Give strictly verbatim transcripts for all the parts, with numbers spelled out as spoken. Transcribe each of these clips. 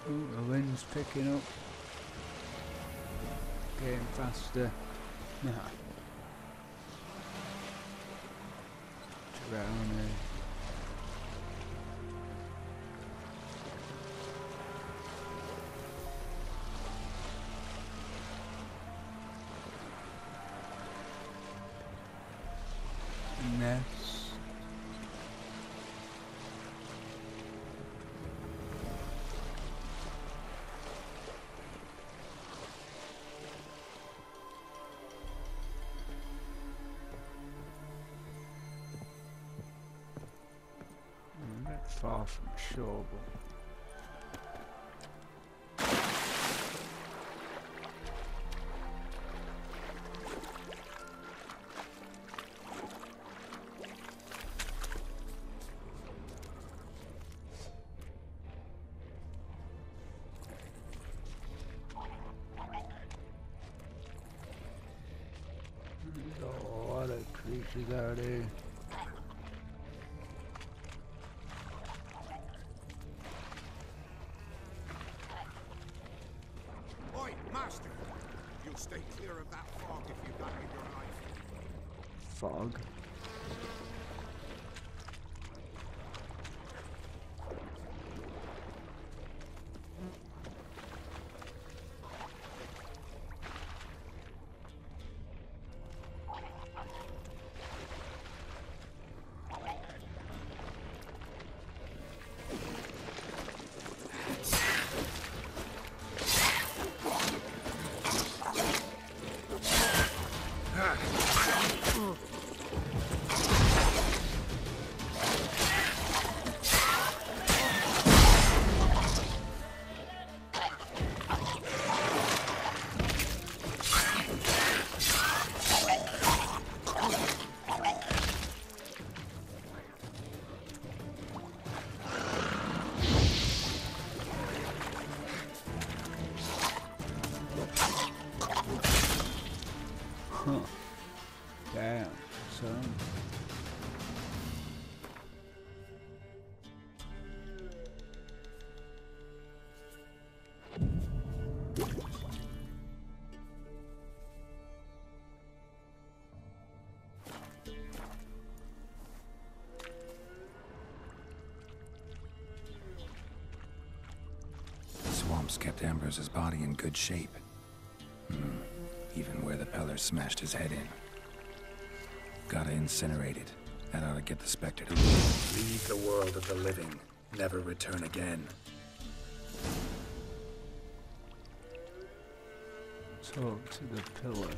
Ooh, the wind's picking up. Getting faster. Nah. Drowning. Nest. A bit far from shore, but there's a lot of creatures out here. Oi, Master! You'll stay clear of that fog if you value your life. Fog. Huh. Damn, son. The swamps kept Ambrose's body in good shape. Hmm. Even where the Peller smashed his head in. Gotta incinerate it. That ought to get the Spectre to leave the world of the living. Never return again. Talk to the pillar.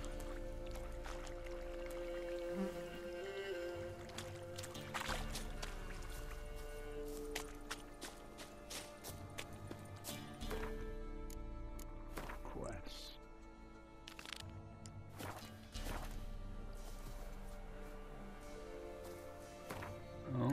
Quest. Oh.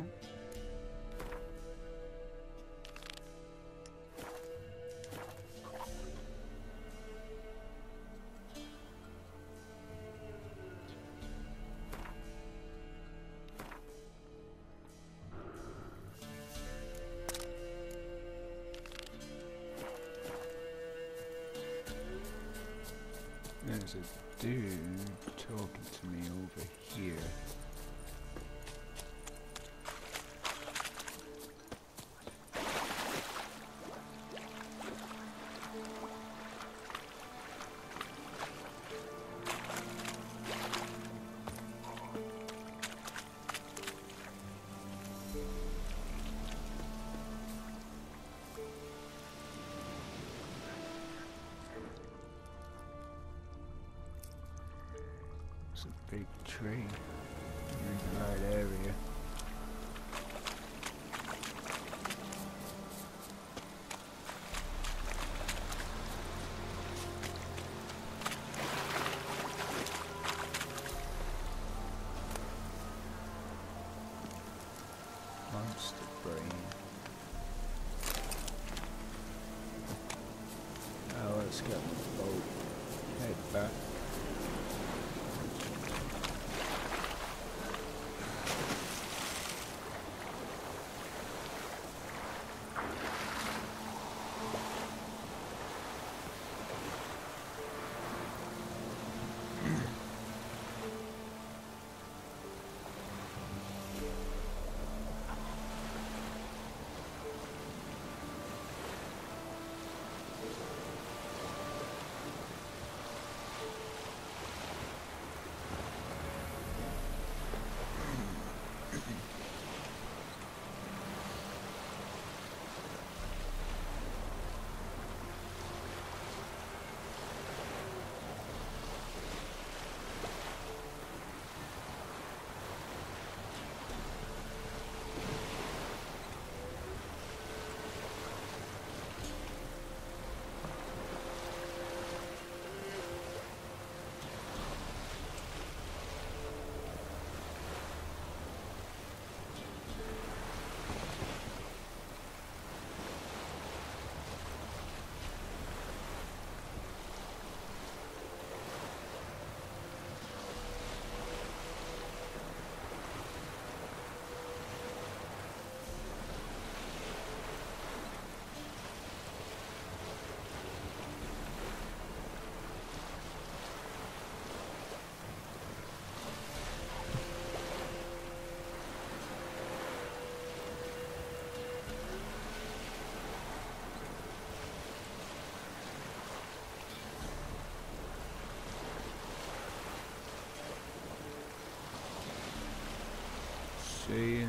There's a dude talking to me over here. It's a big tree in the right area. Monster brain. Now let's get the boat. Head back.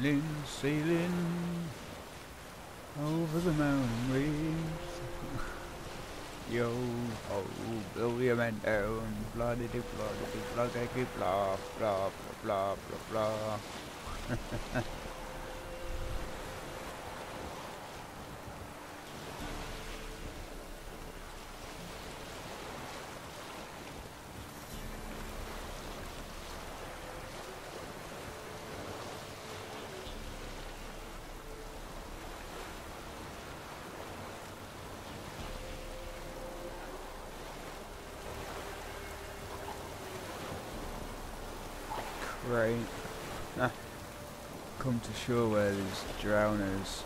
sailing, sailing over the mountain waves. Yo ho, blow your man down, blah de de blah de de blah de de blah blah blah blah blah blah. Right. Ah. Come to shore where there's drowners.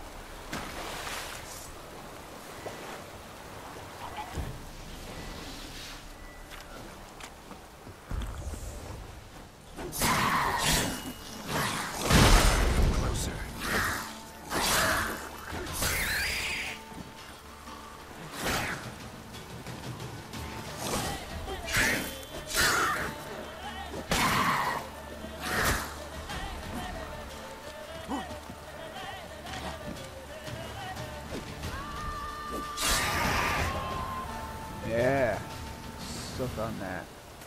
Closer. Yeah, suck on that.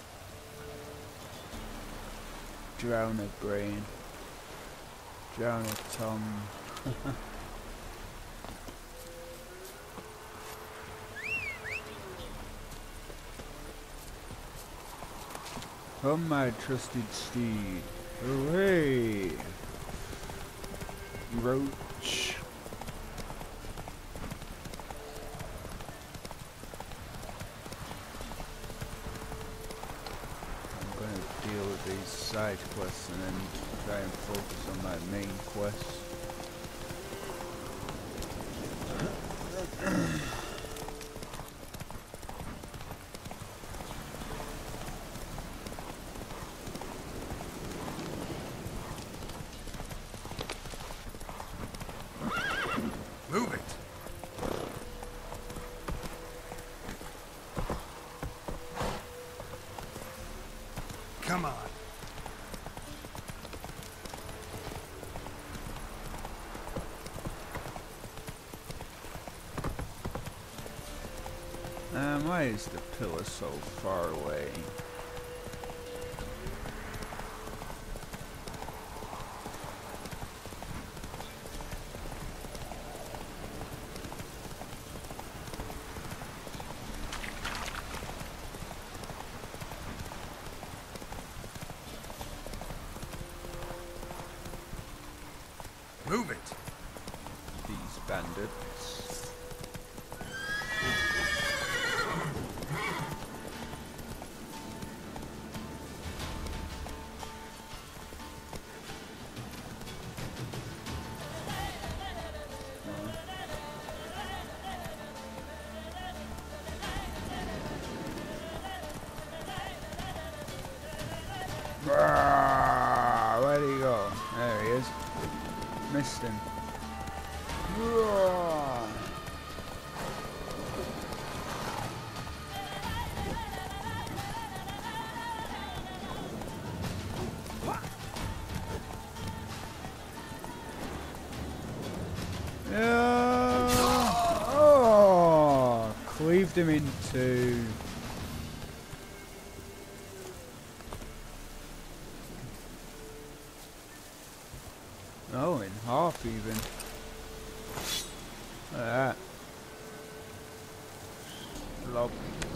Drowner brain. Drowner tongue. Come my trusted steed. Hooray! Roach. Deal with these side quests and then try and focus on my main quest. Move it. Come on. Um, why is the pillar so far away? Move it. These bandits. Ah, where'd he go? There he is. Missed him. Ah. Yeah. Oh, cleaved him in two. Oh, in half even. Look at that. Lob.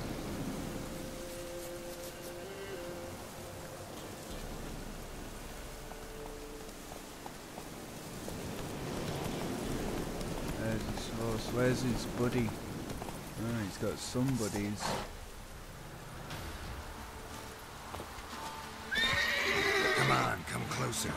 There's his horse. Where's his buddy? Oh, he's got some buddies. Come on, come closer.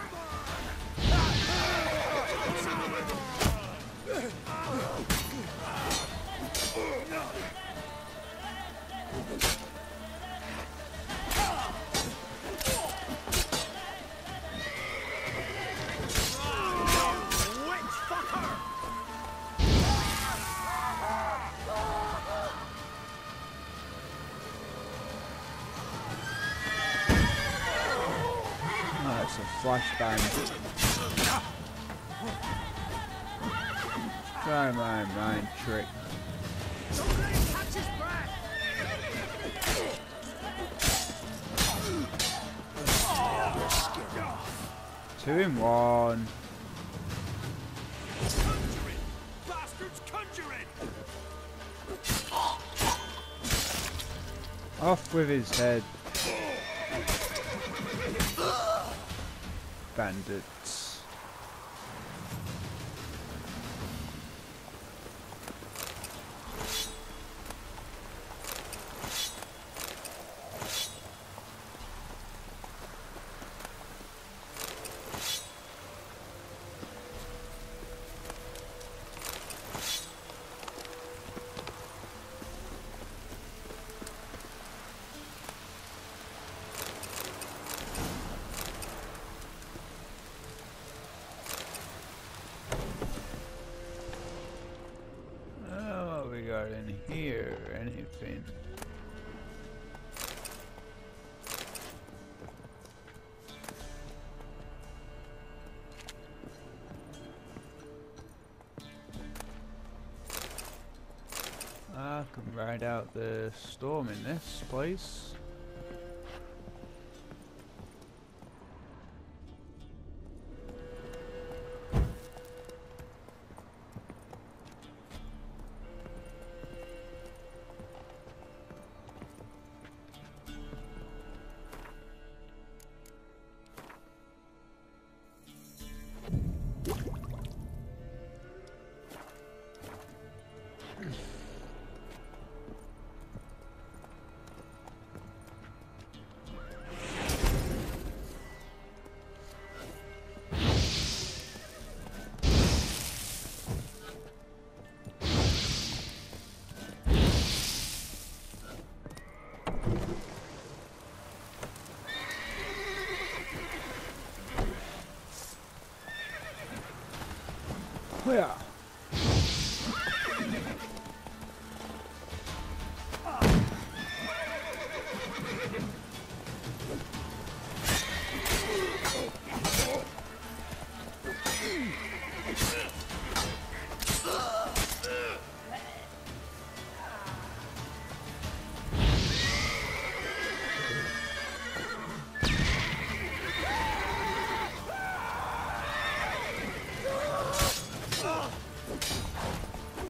Oh, it's a flashbang. Try my mind trick. Don't let him catch his breath! Two in one. Conjuring! Bastards conjuring! Off with his head. Bandits. Got in here, anything? I can ride out the storm in this place. Yeah.